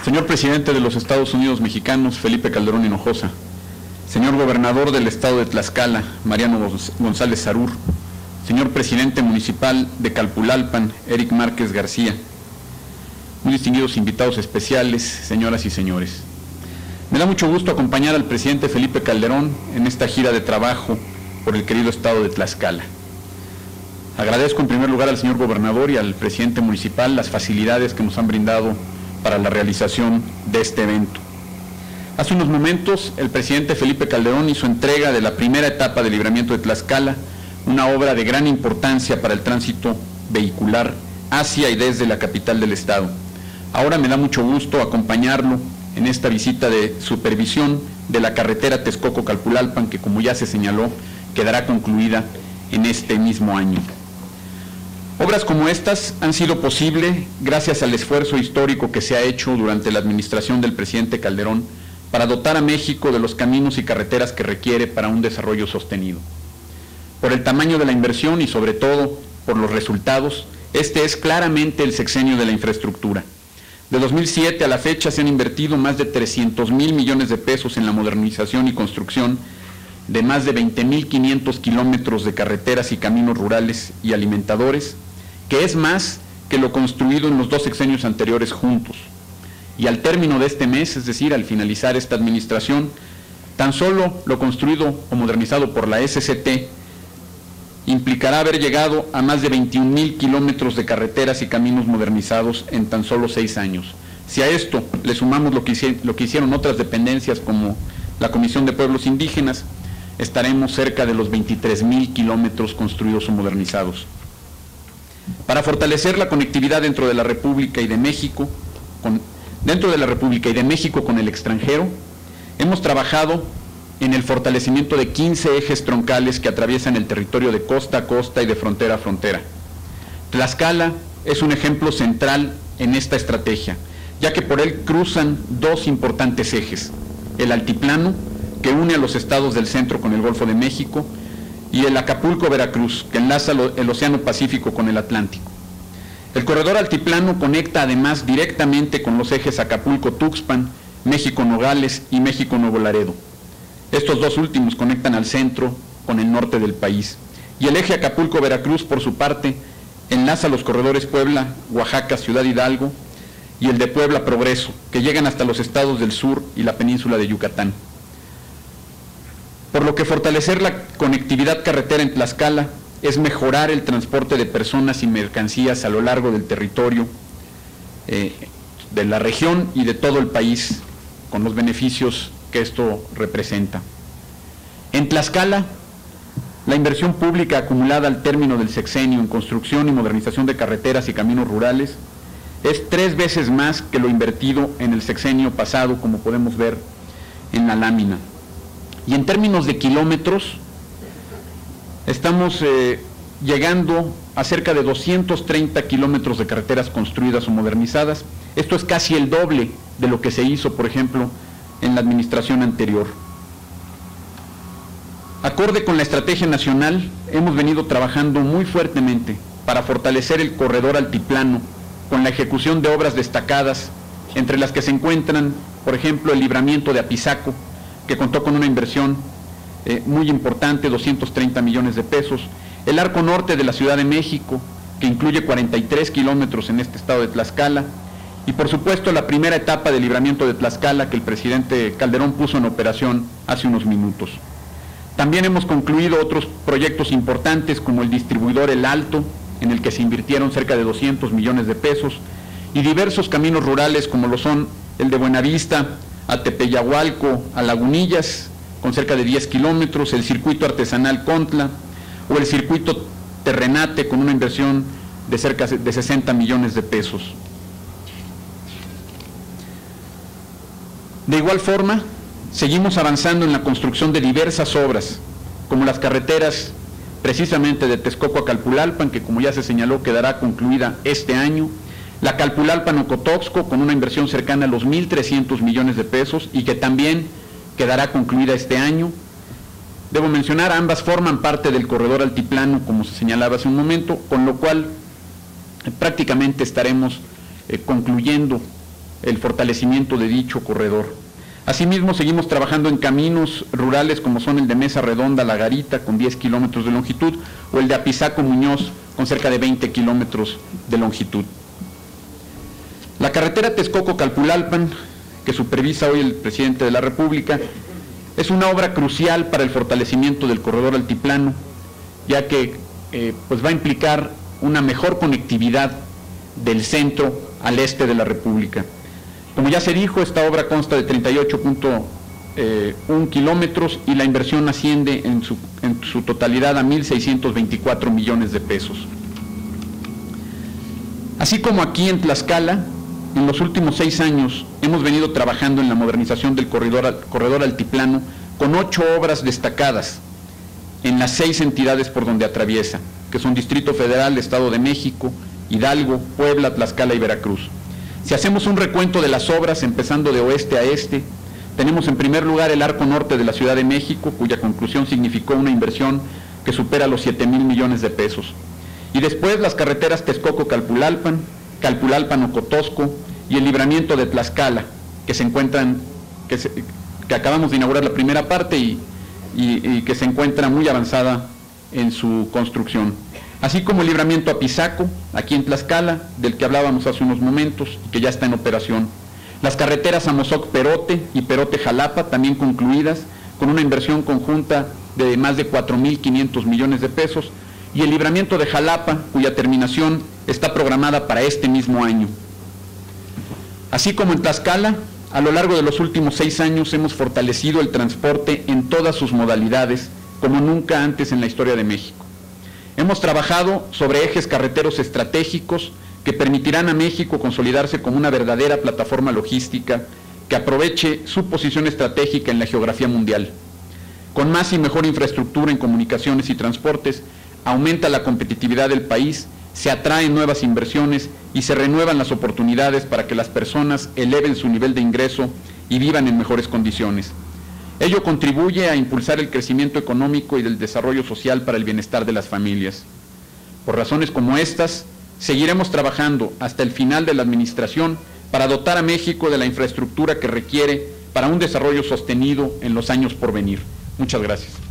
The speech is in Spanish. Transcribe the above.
Señor Presidente de los Estados Unidos Mexicanos, Felipe Calderón Hinojosa, señor Gobernador del Estado de Tlaxcala, Mariano González Sarur, señor Presidente Municipal de Calpulalpan, Eric Márquez García, muy distinguidos invitados especiales, señoras y señores. Me da mucho gusto acompañar al presidente Felipe Calderón en esta gira de trabajo por el querido estado de Tlaxcala. Agradezco en primer lugar al señor Gobernador y al presidente municipal las facilidades que nos han brindado para la realización de este evento. Hace unos momentos el presidente Felipe Calderón hizo entrega de la primera etapa del libramiento de Tlaxcala, una obra de gran importancia para el tránsito vehicular hacia y desde la capital del estado. Ahora me da mucho gusto acompañarlo en esta visita de supervisión de la carretera Texcoco-Calpulalpan, que como ya se señaló, quedará concluida en este mismo año. Obras como estas han sido posible gracias al esfuerzo histórico que se ha hecho durante la administración del presidente Calderón para dotar a México de los caminos y carreteras que requiere para un desarrollo sostenido. Por el tamaño de la inversión y sobre todo por los resultados, este es claramente el sexenio de la infraestructura. De 2007 a la fecha se han invertido más de 300,000 millones de pesos en la modernización y construcción de más de 20,500 kilómetros de carreteras y caminos rurales y alimentadores, que es más que lo construido en los dos sexenios anteriores juntos. Y al término de este mes, es decir, al finalizar esta administración, tan solo lo construido o modernizado por la SCT implicará haber llegado a más de 21,000 kilómetros de carreteras y caminos modernizados en tan solo 6 años. Si a esto le sumamos lo que hicieron otras dependencias como la Comisión de Pueblos Indígenas, estaremos cerca de los 23,000 kilómetros construidos o modernizados. Para fortalecer la conectividad dentro de la República y de México, con el extranjero, hemos trabajado en el fortalecimiento de 15 ejes troncales que atraviesan el territorio de costa a costa y de frontera a frontera. Tlaxcala es un ejemplo central en esta estrategia, ya que por él cruzan dos importantes ejes: el altiplano, que une a los estados del centro con el Golfo de México, y el Acapulco-Veracruz, que enlaza el Océano Pacífico con el Atlántico. El corredor altiplano conecta además directamente con los ejes Acapulco-Tuxpan, México-Nogales y México-Nuevo Laredo. Estos dos últimos conectan al centro con el norte del país. Y el eje Acapulco-Veracruz, por su parte, enlaza los corredores Puebla, Oaxaca, Ciudad Hidalgo, y el de Puebla-Progreso, que llegan hasta los estados del sur y la península de Yucatán. Por lo que fortalecer la conectividad carretera en Tlaxcala es mejorar el transporte de personas y mercancías a lo largo del territorio de la región y de todo el país, con los beneficios que esto representa. En Tlaxcala, la inversión pública acumulada al término del sexenio en construcción y modernización de carreteras y caminos rurales es 3 veces más que lo invertido en el sexenio pasado, como podemos ver en la lámina. Y en términos de kilómetros, estamos llegando a cerca de 230 kilómetros de carreteras construidas o modernizadas. Esto es casi el doble de lo que se hizo, por ejemplo, en la administración anterior. Acorde con la estrategia nacional, hemos venido trabajando muy fuertemente para fortalecer el corredor altiplano con la ejecución de obras destacadas, entre las que se encuentran, por ejemplo, el libramiento de Apizaco, que contó con una inversión muy importante, 230 millones de pesos, el arco norte de la Ciudad de México, que incluye 43 kilómetros en este estado de Tlaxcala, y por supuesto la primera etapa del libramiento de Tlaxcala que el presidente Calderón puso en operación hace unos minutos. También hemos concluido otros proyectos importantes como el distribuidor El Alto, en el que se invirtieron cerca de 200 millones de pesos, y diversos caminos rurales como lo son el de Buenavista a Tepeyahualco, a Lagunillas, con cerca de 10 kilómetros, el circuito artesanal Contla, o el circuito Terrenate, con una inversión de cerca de 60 millones de pesos. De igual forma, seguimos avanzando en la construcción de diversas obras, como las carreteras precisamente de Texcoco a Calpulalpan, que como ya se señaló quedará concluida este año, la Calpulalpan-Ocotoxco, con una inversión cercana a los 1,300 millones de pesos y que también quedará concluida este año. Debo mencionar, ambas forman parte del corredor altiplano, como se señalaba hace un momento, con lo cual prácticamente estaremos concluyendo el fortalecimiento de dicho corredor. Asimismo, seguimos trabajando en caminos rurales como son el de Mesa Redonda, La Garita, con 10 kilómetros de longitud, o el de Apizaco Muñoz, con cerca de 20 kilómetros de longitud. La carretera Texcoco-Calpulalpan, que supervisa hoy el presidente de la República, es una obra crucial para el fortalecimiento del corredor altiplano, ya que pues va a implicar una mejor conectividad del centro al este de la República. Como ya se dijo, esta obra consta de 38.1 kilómetros y la inversión asciende en su totalidad a 1.624 millones de pesos. Así como aquí en Tlaxcala, en los últimos 6 años hemos venido trabajando en la modernización del corredor altiplano con 8 obras destacadas en las 6 entidades por donde atraviesa, que son Distrito Federal, Estado de México, Hidalgo, Puebla, Tlaxcala y Veracruz. Si hacemos un recuento de las obras, empezando de oeste a este, tenemos en primer lugar el arco norte de la Ciudad de México, cuya conclusión significó una inversión que supera los 7,000 millones de pesos. Y después las carreteras Texcoco-Calpulalpan, Calpulalpan-Ocotosco y el libramiento de Tlaxcala, que se encuentran, que acabamos de inaugurar la primera parte y que se encuentra muy avanzada en su construcción. Así como el libramiento a Apizaco, aquí en Tlaxcala, del que hablábamos hace unos momentos y que ya está en operación. Las carreteras Amozoc-Perote y Perote-Jalapa, también concluidas, con una inversión conjunta de más de 4,500 millones de pesos, y el libramiento de Jalapa, cuya terminación está programada para este mismo año. Así como en Tlaxcala, a lo largo de los últimos 6 años hemos fortalecido el transporte en todas sus modalidades, como nunca antes en la historia de México. Hemos trabajado sobre ejes carreteros estratégicos que permitirán a México consolidarse como una verdadera plataforma logística que aproveche su posición estratégica en la geografía mundial. Con más y mejor infraestructura en comunicaciones y transportes, aumenta la competitividad del país, se atraen nuevas inversiones y se renuevan las oportunidades para que las personas eleven su nivel de ingreso y vivan en mejores condiciones. Ello contribuye a impulsar el crecimiento económico y del desarrollo social para el bienestar de las familias. Por razones como estas, seguiremos trabajando hasta el final de la administración para dotar a México de la infraestructura que requiere para un desarrollo sostenido en los años por venir. Muchas gracias.